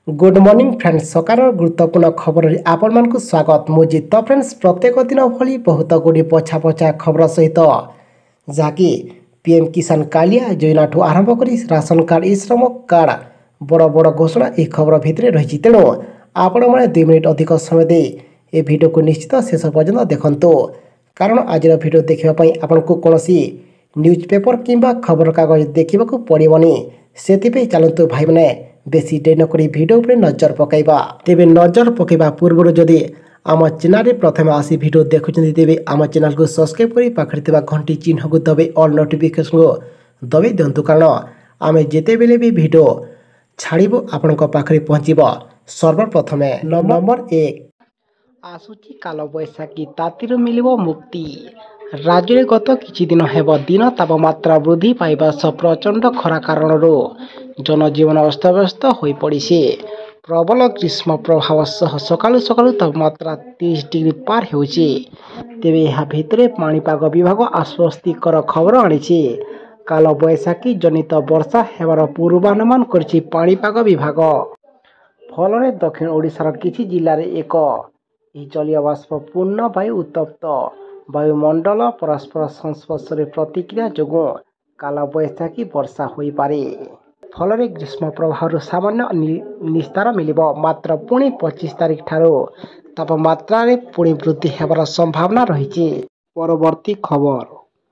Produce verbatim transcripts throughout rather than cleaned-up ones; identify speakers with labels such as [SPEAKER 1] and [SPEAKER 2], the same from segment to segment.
[SPEAKER 1] Good morning friends सकार गुरुत्वपूर्ण खबर आपण मानक स्वागत मुझे तो फ्रेंड्स प्रत्येक दिन भली बहुत गुड़ी पछा पछा खबर सहित जहाँकि पीएम किसान कालिया योजना ठू आरंभ कर राशन कार्ड ई श्रम कार्ड बड़ बड़ घोषणा यह खबर भितर रही तेणु आपण मैंने दुई मिनिट अधिक समय दे ए वीडियो को निश्चित शेष पर्यंत देखंतु कारण आज वीडियो देखापी आपन को कौन न्यूज पेपर किंबा खबर कागज देखा पड़ोनी से चलतु भाई मैंने बेसी डेरी नक भिडियो उपर नजर पकईबा तेबे नजर पकईबा पूर्व जदि आम चैनल प्रथम आसी भिडियो देखुं तेबे आम चैनल को सब्सक्राइब कर पाखे घंटी चिन्ह को दबे ऑल नोटिफिकेशन को दबे दिंतु कारण आम जिते बेले भी भिडियो छाड़बू आपण पाखे पहुँचब सर्वप्रथम नंबर एक आसुची काल बैशाखी तातीर मिलिबो मुक्ति राज्य में गत किछि दिन हेब दिन तापमात्रा वृद्धि पाइबा सह प्रचंड खरा कारण जनजीवन अस्तव्यस्त हो पड़ी प्रबल ग्रीष्म प्रभाव सह सकालु सकालु तापमात्रा तीस डिग्री पार होउछि तेबे यह भितरे पाणीपाग विभाग आश्वस्तिकर खबर आनिछि काल बैशाखी जनित वर्षा हेबार पूर्वानुमान करिछि पाणीपाग विभाग फल दक्षिण ओडिशार किछि जिल्ला रे एक जलीय बाष्प पूर्ण वायु उत्तप्त वायुमंडल परस्पर संस्पर्श प्रतिक्रिया जोगु काल बैशाखी वर्षा हो पारे फल ग्रीष्म प्रभाव सामान्य निस्तार मिलिब मात्र पुणी पच्चीस तारीख ठारू तापमात्रा रे पुणी वृद्धि हेबार संभावना रही। परवर्ती खबर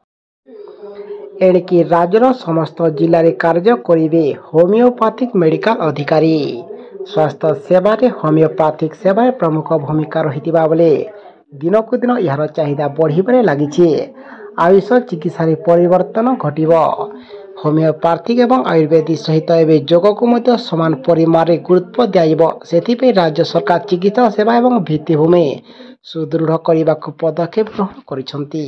[SPEAKER 1] एणिकी राज्यर समस्त जिले में कार्य करेंगे होमियोपैथिक मेडिकल अधिकारी स्वास्थ्य सेवा होमियोपैथिक सेवा प्रमुख भूमिका रही बेले दिनकू दिन यार चाहिदा बढ़े लगी आयुष चिकित्सा परिवर्तन घटव होमियोपैथिक एवं आयुर्वेदिक सहित एवं योग को समान परिमाण गुरुत्व दिज्व राज्य सरकार चिकित्सा सेवा एवं भित्तिभूमि सुदृढ़ करने को पदक्षेप ग्रहण करिसेंती।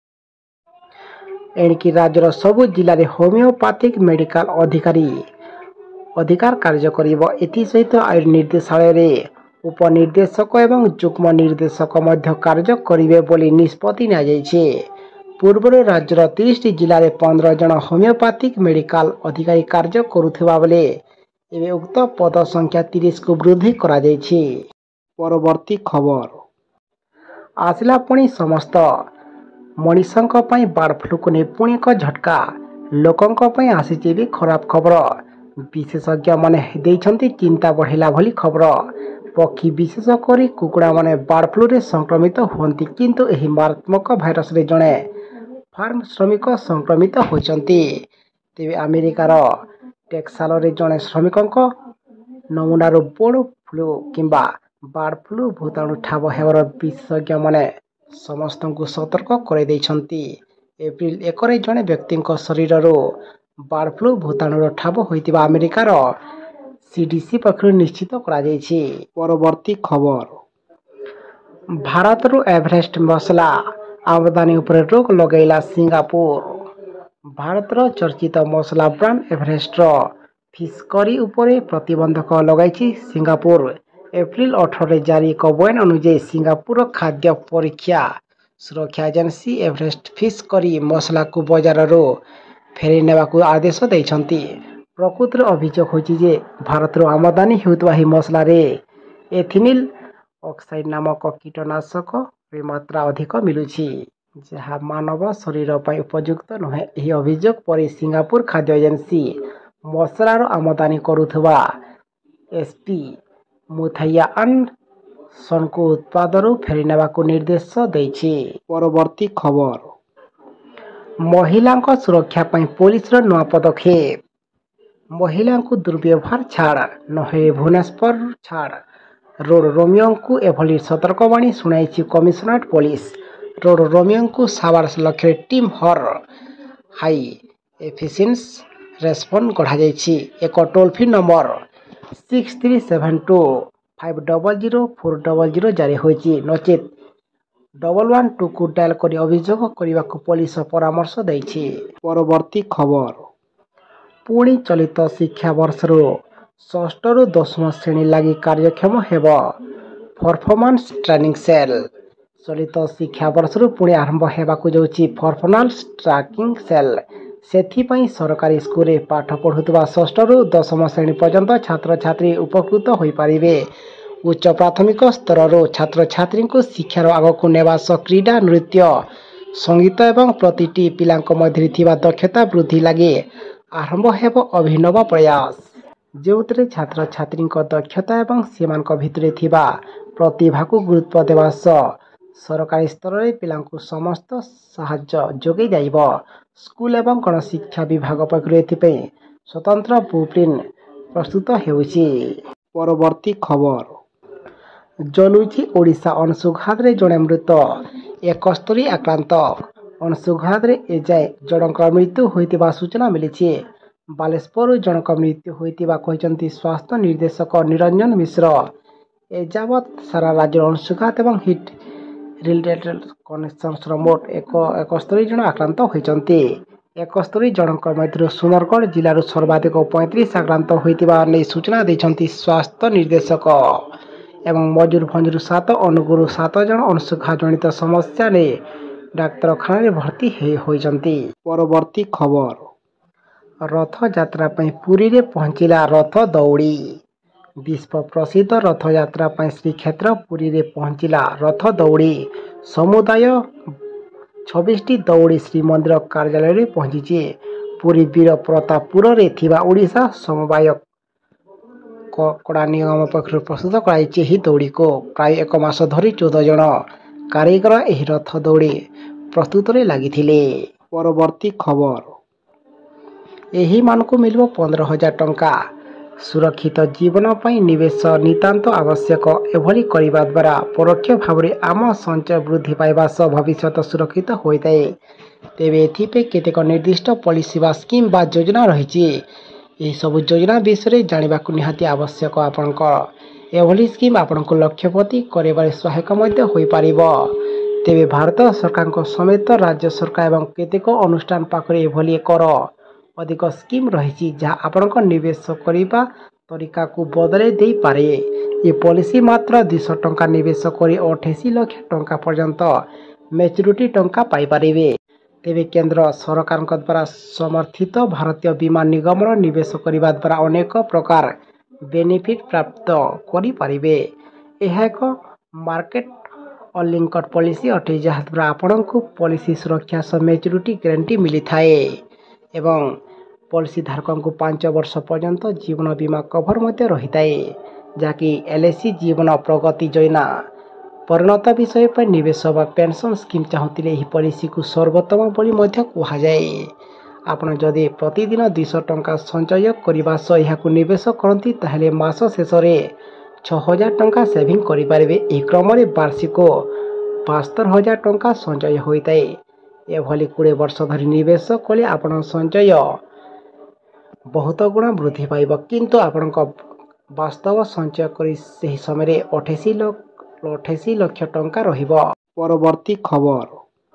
[SPEAKER 1] एणिकी राज्यर सबु जिले में होमियोपैथिक मेडिकल अधिकारी अधिकार कार्य करिब एथि सहित आयुर निर्देशालय उपनिर्देशक एवं युग्म निर्देशक मध्य कार्य करेंगे बोली निष्पत्ति नि पूर्व राज्यर तीस जिले में पंद्रह जन होमियोपैथिक मेडिकल अधिकारी कार्य करुवा बेले एवं उक्त पद संख्या तीस को वृद्धि करा जायछि। परवर्ती खबर आसला पुणी समस्त मनीषों बार्ड फ्लू को नहीं पुणी एक झटका लोकों आसी भी खराब खबर विशेषज्ञ माने देइछन्ति चिंता बढ़ेला भली खबर पक्षी विशेषकर कुकुड़ा माने बार्ड फ्लू रे संक्रमित होती किंतु एही मारात्मक भाइरस रे जड़े फार्म श्रमिक संक्रमित होती तेबे अमेरिकार टेक्साल रे जड़े श्रमिकों नमूनार बर्ड फ्लू किंबा बार्ड फ्लू भूताणु ठाब हेबार विशेषज्ञ माने समस्त को सतर्क कर देइछन्ति। एप्रिल एक जड़े व्यक्ति शरीर बार्ड फ्लू भूताणुर ठाब होइतिबा अमेरिकार सीडीसी पक्षर निश्चित करा जायछि। परवर्ती खबर भारत रु एवरेस्ट मसला आमदानी उपर रोक लगैला सिंगापुर भारतर चर्चित मसला ब्रांड एवरेस्ट फिश करी उपरे प्रतिबंधक लगाई सिंगापुर एप्रिल अठारह जारी एक बयान अनुଯାयी सिंगापुर खाद्य परीक्षा सुरक्षा एजेंसी एवरेस्ट फिश करी मसला को बजार फेरी नेबा को आदेश देइछन्ति। प्रकृतर अभियोग होछि जे भारत आमदानी होउतबा ही मसला रे एथिनिल ऑक्साइड नामक कीटनाशक रे मात्रा अधिक मिलुछि जहाँ मानव शरीर पर उपयुक्त नुहे। यही अभियोग पर सिंगापुर खाद्य एजेंसी मसलार आमदानी करुथबा एसपी मुथायान सन को उत्पादन फेरी नेबा को निर्देश देइछि। परवर्ती खबर महिला सुरक्षा पर पुलिस नवा पदक्षेप महिला को दुर्व्यवहार छाड़ नहे भुवनेश्वर छाड़ रोड रोमियो को एभली सतर्कवाणी शुणाई कमिशनरेट पुलिस रोड रोमियो को साबार लक्ष्य टीम हर हाई एफिशिएंस रेस्पन्स गढ़ा जायछि। एक toll free number six three seven two five double zero four double zero जारी होइछि नचेत डबल वन टू को डायल कर अभियोग करने को पुलिस परामर्श देइछि। परवर्ती खबर पुणी चलित शिक्षा वर्ष षष्ठ रु दशम श्रेणी लगी कार्यक्षम हेब परफॉर्मेंस ट्रेनिंग सेल चलित शिक्षा वर्ष पुणी आरंभ होगा जाउछि परफॉर्मेंस ट्रैकिंग सेल ସେଥିପାଇଁ ସରକାରୀ ସ୍କୁଲରେ ପାଠ ପଢ଼ୁଥିବା ଷଷ୍ଠରୁ ଦଶମ ଶ୍ରେଣୀ ପର୍ଯ୍ୟନ୍ତ ଛାତ୍ରଛାତ୍ରୀ ଉପକୃତ ହୋଇପାରିବେ। ଉଚ୍ଚ ପ୍ରାଥମିକ ସ୍ତରରୁ ଛାତ୍ରଛାତ୍ରୀଙ୍କୁ ଶିକ୍ଷାର ଆଗକୁ ନେବା ସହ କ୍ରୀଡ଼ା, ନୃତ୍ୟ, ସଙ୍ଗୀତ ଏବଂ ପ୍ରତିଟି ପିଲାଙ୍କ ମଧ୍ୟରେ ଥିବା ଦକ୍ଷତା ବୃଦ୍ଧି ଲାଗି ଆରମ୍ଭ ହେବ ଅଭିନବ ପ୍ରୟାସ, ଯେଉଁଥିରେ ଛାତ୍ରଛାତ୍ରୀଙ୍କ ଦକ୍ଷତା ଏବଂ ସେମାନଙ୍କ ଭିତରେ ଥିବା ପ୍ରତିଭାକୁ ଗୁରୁତ୍ୱ ଦେବା ସହ ସରକାରୀ ସ୍ତରରେ ପିଲାଙ୍କୁ ସମସ୍ତ ସାହାଯ୍ୟ ଯୋଗାଇ ଦିଆଯିବ। ସ୍କୁଲ ଏବଂ ଗଣଶିକ୍ଷା ବିଭାଗ ପକ୍ଷରୁ ଏଥିପାଇଁ ସ୍ୱତନ୍ତ୍ର ବ୍ଲୁପ୍ରିଣ୍ଟ ପ୍ରସ୍ତୁତ ହେଉଛି। ପରବର୍ତ୍ତୀ ଖବର ଜଳୁଛି ଓଡ଼ିଶା ଅଂଶୁଘାତରେ ଜଣେ ମୃତ, ଏକସ୍ତରୀ ଆକ୍ରାନ୍ତ। ଅଂଶୁଘାତରେ ଏଯାଏ ଜଣଙ୍କର ମୃତ୍ୟୁ ହୋଇଥିବା ସୂଚନା ମିଳିଛି। ବାଲେଶ୍ୱରରୁ ଜଣଙ୍କ ମୃତ୍ୟୁ ହୋଇଥିବା କହିଛନ୍ତି ସ୍ୱାସ୍ଥ୍ୟ ନିର୍ଦ୍ଦେଶକ ନିରଞ୍ଜନ ମିଶ୍ର। ଏଯାବତ୍ ସାରା ରାଜ୍ୟରେ ଅଂଶୁଘାତ ଏବଂ ହିଟ୍ ରିଲେଟେଡ୍ କଣ୍ଡିସନ୍ସର ମୋଟ ଏକ ଏକସ୍ତରୀ ଜଣ ଆକ୍ରାନ୍ତ ହୋଇଛନ୍ତି। ଏକସ୍ତରୀ ଜଣଙ୍କ ମଧ୍ୟରୁ ସୁନ୍ଦରଗଡ଼ ଜିଲ୍ଲାରୁ ସର୍ବାଧିକ ପଇଁତିରିଶ ଆକ୍ରାନ୍ତ ହୋଇଥିବା ନେଇ ସୂଚନା ଦେଇଛନ୍ତି ସ୍ୱାସ୍ଥ୍ୟ ନିର୍ଦ୍ଦେଶକ ଏବଂ ମୟୂରଭଞ୍ଜରୁ ସାତ, ଅନୁଗୁଳରୁ ସାତ ଜଣ ଅଂଶୁଘାତ ଜନିତ ସମସ୍ୟା ନେଇ ଡାକ୍ତରଖାନାରେ ଭର୍ତ୍ତି ହୋଇଛନ୍ତି। ପରବର୍ତ୍ତୀ ଖବର ରଥଯାତ୍ରା ପାଇଁ ପୁରୀରେ ପହଞ୍ଚିଲା ରଥ ଦଉଡ଼ି। ବିଶ୍ୱ ପ୍ରସିଦ୍ଧ ରଥଯାତ୍ରା ପାଇଁ ଶ୍ରୀକ୍ଷେତ୍ର ପୁରୀରେ ପହଞ୍ଚିଲା ରଥ ଦଉଡ଼ି। ସମୁଦାୟ ଛବିଶଟି ଦଉଡ଼ି ଶ୍ରୀମନ୍ଦିର କାର୍ଯ୍ୟାଳୟରେ ପହଞ୍ଚିଛି। ପୁରୀ ବୀର ପ୍ରତାପପୁରରେ ଥିବା ଓଡ଼ିଶା ସମବାୟ କଡ଼ା ନିଗମ ପକ୍ଷରୁ ପ୍ରସ୍ତୁତ କରାଯାଇଛି। ଏହି ଦଉଡ଼ିକୁ ପ୍ରାୟ ଏକ ମାସ ଧରି ଚଉଦ ଜଣ କାରିଗର ଏହି ରଥ ଦଉଡ଼ି ପ୍ରସ୍ତୁତରେ ଲାଗିଥିଲେ। ପରବର୍ତ୍ତୀ ଖବର ଏହିମାନଙ୍କୁ ମିଳିବ ପନ୍ଦର ହଜାର ଟଙ୍କା। ସୁରକ୍ଷିତ ଜୀବନ ପାଇଁ ନିବେଶ ନିତାନ୍ତ ଆବଶ୍ୟକ। ଏଭଳି କରିବା ଦ୍ୱାରା ପରୋକ୍ଷ ଭାବରେ ଆମ ସଞ୍ଚୟ ବୃଦ୍ଧି ପାଇବା ସହ ଭବିଷ୍ୟତ ସୁରକ୍ଷିତ ହୋଇଥାଏ। ତେବେ ଏଥିପାଇଁ କେତେକ ନିର୍ଦ୍ଦିଷ୍ଟ ପଲିସି ବା ସ୍କିମ୍ ବା ଯୋଜନା ରହିଛି। ଏହିସବୁ ଯୋଜନା ବିଷୟରେ ଜାଣିବାକୁ ନିହାତି ଆବଶ୍ୟକ। ଆପଣଙ୍କର ଏଭଳି ସ୍କିମ୍ ଆପଣଙ୍କୁ ଲକ୍ଷ୍ୟପତି କରିବାରେ ସହାୟକ ମଧ୍ୟ ହୋଇପାରିବ। ତେବେ ଭାରତ ସରକାରଙ୍କ ସମେତ ରାଜ୍ୟ ସରକାର ଏବଂ କେତେକ ଅନୁଷ୍ଠାନ ପାଖରେ ଏଭଳି ଏକର ଅଧିକ ସ୍କିମ୍ ରହିଛି ଯାହା ଆପଣଙ୍କ ନିବେଶ କରିବା ତରିକାକୁ ବଦଳାଇ ଦେଇପାରେ। ଏ ପଲିସି ମାତ୍ର ଦୁଇଶହ ଟଙ୍କା ନିବେଶ କରି ଅଠେଇଶ ଲକ୍ଷ ଟଙ୍କା ପର୍ଯ୍ୟନ୍ତ ମ୍ୟାଚୁରିଟି ଟଙ୍କା ପାଇପାରିବେ। ତେବେ କେନ୍ଦ୍ର ସରକାରଙ୍କ ଦ୍ୱାରା ସମର୍ଥିତ ଭାରତୀୟ ବୀମା ନିଗମର ନିବେଶ କରିବା ଦ୍ୱାରା ଅନେକ ପ୍ରକାର ବେନିଫିଟ୍ ପ୍ରାପ୍ତ କରିପାରିବେ। ଏହା ଏକ ମାର୍କେଟ ଅଲିଙ୍କଡ୍ ପଲିସି ଅଟେ ଯାହାଦ୍ୱାରା ଆପଣଙ୍କୁ ପଲିସି ସୁରକ୍ଷା ସହ ମ୍ୟାଚୁରିଟି ଗ୍ୟାରେଣ୍ଟି ମିଳିଥାଏ ଏବଂ ପଲିସି ଧାରକଙ୍କୁ ପାଞ୍ଚ ବର୍ଷ ପର୍ଯ୍ୟନ୍ତ ଜୀବନ ବୀମା କଭର ମଧ୍ୟ ରହିଥାଏ, ଯାହାକି L I C Jeevan Pragati ଯୋଜନା ପରିଣତ ବିଷୟ ପାଇଁ ନିବେଶ ବା ପେନ୍ସନ୍ ସ୍କିମ୍ ଚାହୁଁଥିଲେ ଏହି ପଲିସିକୁ ସର୍ବୋତ୍ତମ ବୋଲି ମଧ୍ୟ କୁହାଯାଏ। ଆପଣ ଯଦି ପ୍ରତିଦିନ ଦୁଇଶହ ଟଙ୍କା ସଞ୍ଚୟ କରିବା ସହ ଏହାକୁ ନିବେଶ କରନ୍ତି ତାହେଲେ ମାସ ଶେଷରେ ଛଅ ହଜାର ଟଙ୍କା ସେଭିଂ କରିପାରିବେ। ଏହି କ୍ରମରେ ବାର୍ଷିକ ବାସ୍ତରି ହଜାର ଟଙ୍କା ସଞ୍ଚୟ ହୋଇଥାଏ। ଏଭଳି କୋଡ଼ିଏ ବର୍ଷ ଧରି ନିବେଶ କଲେ ଆପଣଙ୍କ ସଞ୍ଚୟ ବହୁତ ଗୁଣ ବୃଦ୍ଧି ପାଇବ, କିନ୍ତୁ ଆପଣଙ୍କ ବାସ୍ତବ ସଞ୍ଚୟ କରି ସେହି ସମୟରେ ଅଠେଇଶ ଅଠେଇଶ ଲକ୍ଷ ଟଙ୍କା ରହିବ। ପରବର୍ତ୍ତୀ ଖବର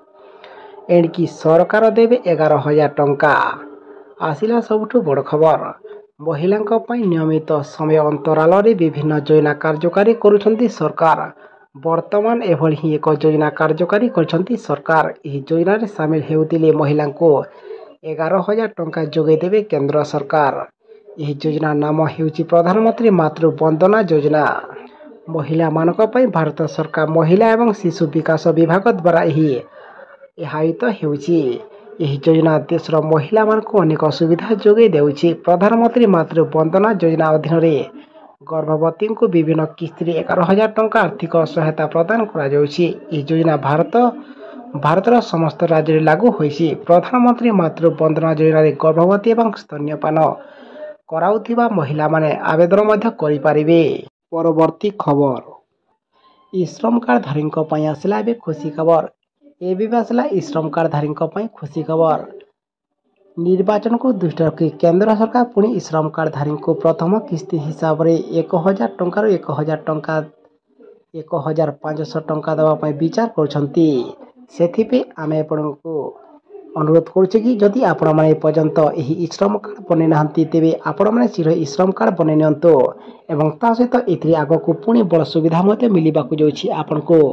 [SPEAKER 1] ଏଣିକି ସରକାର ଦେବେ ଏଗାର ହଜାର ଟଙ୍କା। ଆସିଲା ସବୁଠୁ ବଡ଼ ଖବର। ମହିଳାଙ୍କ ପାଇଁ ନିୟମିତ ସମୟ ଅନ୍ତରାଳରେ ବିଭିନ୍ନ ଯୋଜନା କାର୍ଯ୍ୟକାରୀ କରୁଛନ୍ତି ସରକାର। ବର୍ତ୍ତମାନ ଏଭଳି ହିଁ ଏକ ଯୋଜନା କାର୍ଯ୍ୟକାରୀ କରିଛନ୍ତି ସରକାର। ଏହି ଯୋଜନାରେ ସାମିଲ ହେଉଥିଲେ ମହିଳାଙ୍କୁ ଏଗାର ହଜାର ଟଙ୍କା ଯୋଗାଇ ଦେବେ କେନ୍ଦ୍ର ସରକାର। ଏହି ଯୋଜନା ନାମ ହେଉଛି ପ୍ରଧାନମନ୍ତ୍ରୀ ମାତୃ ବନ୍ଦନା ଯୋଜନା। ମହିଳାମାନଙ୍କ ପାଇଁ ଭାରତ ସରକାର ମହିଳା ଏବଂ ଶିଶୁ ବିକାଶ ବିଭାଗ ଦ୍ୱାରା ଏହି ଏହା ଆୟୋଜିତ ହେଉଛି। ଏହି ଯୋଜନା ଦେଶର ମହିଳାମାନଙ୍କୁ ଅନେକ ସୁବିଧା ଯୋଗାଇ ଦେଉଛି। ପ୍ରଧାନମନ୍ତ୍ରୀ ମାତୃ ବନ୍ଦନା ଯୋଜନା ଅଧୀନରେ ଗର୍ଭବତୀଙ୍କୁ ବିଭିନ୍ନ କିସ୍ତିରେ ଏଗାର ହଜାର ଟଙ୍କା ଆର୍ଥିକ ସହାୟତା ପ୍ରଦାନ କରାଯାଉଛି। ଏହି ଯୋଜନା ଭାରତ ଭାରତର ସମସ୍ତ ରାଜ୍ୟରେ ଲାଗୁ ହୋଇଛି। ପ୍ରଧାନମନ୍ତ୍ରୀ ମାତୃ ବନ୍ଦନା ଯୋଜନାରେ ଗର୍ଭବତୀ ଏବଂ ସ୍ତନ୍ୟପାନ କରାଉଥିବା ମହିଳାମାନେ ଆବେଦନ ମଧ୍ୟ କରିପାରିବେ। ପରବର୍ତ୍ତୀ ଖବର ଇ ଶ୍ରମ କାର୍ଡଧାରୀଙ୍କ ପାଇଁ ଆସିଲା ଏବେ ଖୁସି ଖବର। ଏବେ ବି ଆସିଲା ଇ ଶ୍ରମ କାର୍ଡଧାରୀଙ୍କ ପାଇଁ ଖୁସି ଖବର। ନିର୍ବାଚନକୁ ଦୃଷ୍ଟିରେ ରଖି କେନ୍ଦ୍ର ସରକାର ପୁଣି ଇ ଶ୍ରମ କାର୍ଡଧାରୀଙ୍କୁ ପ୍ରଥମ କିସ୍ତି ହିସାବରେ ଏକ ହଜାର ଟଙ୍କାରୁ ଏକ ହଜାର ଟଙ୍କା ଏକ ହଜାର ପାଞ୍ଚଶହ ଟଙ୍କା ଦେବା ପାଇଁ ବିଚାର କରୁଛନ୍ତି। ସେଥିପାଇଁ ଆମେ ଆପଣଙ୍କୁ ଅନୁରୋଧ କରୁଛୁ କି ଯଦି ଆପଣମାନେ ଏପର୍ଯ୍ୟନ୍ତ ଏହି ଇ ଶ୍ରମ କାର୍ଡ଼ ବନେଇ ନାହାନ୍ତି ତେବେ ଆପଣମାନେ ଶୀଘ୍ର ଇ ଶ୍ରମ କାର୍ଡ଼ ବନେଇ ନିଅନ୍ତୁ ଏବଂ ତା ସହିତ ଏଥିରେ ଆଗକୁ ପୁଣି ବଡ଼ ସୁବିଧା ମଧ୍ୟ ମିଳିବାକୁ ଯାଉଛି। ଆପଣଙ୍କୁ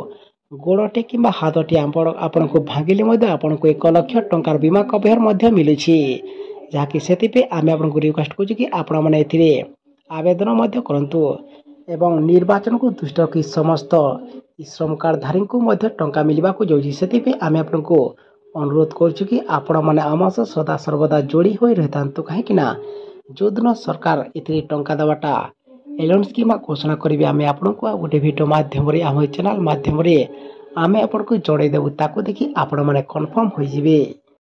[SPEAKER 1] ଗୋଡ଼ଟେ କିମ୍ବା ହାତଟି ଆପଣ ଆପଣଙ୍କୁ ଭାଙ୍ଗିଲେ ମଧ୍ୟ ଆପଣଙ୍କୁ ଏକ ଲକ୍ଷ ଟଙ୍କାର ବୀମା କଭର ମଧ୍ୟ ମିଳୁଛି। ଯାହାକି ସେଥିପାଇଁ ଆମେ ଆପଣଙ୍କୁ ରିକ୍ୱେଷ୍ଟ କରୁଛୁ କି ଆପଣମାନେ ଏଥିରେ ଆବେଦନ ମଧ୍ୟ କରନ୍ତୁ ଏବଂ ନିର୍ବାଚନକୁ ଦୃଷ୍ଟି ରଖି ସମସ୍ତ ଇ ଶ୍ରମ କାର୍ଡ଼ଧାରୀଙ୍କୁ ମଧ୍ୟ ଟଙ୍କା ମିଳିବାକୁ ଯାଉଛି। ସେଥିପାଇଁ ଆମେ ଆପଣଙ୍କୁ ଅନୁରୋଧ କରୁଛୁ କି ଆପଣମାନେ ଆମ ସହ ସଦା ସର୍ବଦା ଯୋଡ଼ି ହୋଇ ରହିଥାନ୍ତୁ। କାହିଁକି ନା ଯେଉଁଦିନ ସରକାର ଏଥିରେ ଟଙ୍କା ଦେବାଟା ଆନାଉନ୍ସ କିମ୍ବା ଘୋଷଣା କରିବେ ଆମେ ଆପଣଙ୍କୁ ଆଉ ଗୋଟେ ଭିଡ଼ିଓ ମାଧ୍ୟମରେ ଆମ ଚ୍ୟାନେଲ୍ ମାଧ୍ୟମରେ ଆମେ ଆପଣଙ୍କୁ ଜଣାଇଦେବୁ। ତାକୁ ଦେଖି ଆପଣମାନେ କନଫର୍ମ ହୋଇଯିବେ।